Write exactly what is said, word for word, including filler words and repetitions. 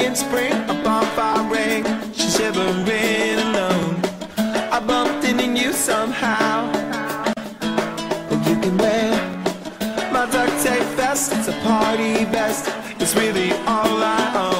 in spring, a bonfire ring. She's shivering alone. I bumped into you somehow. But you can wear my duct tape vest. It's a party vest. It's really all I own.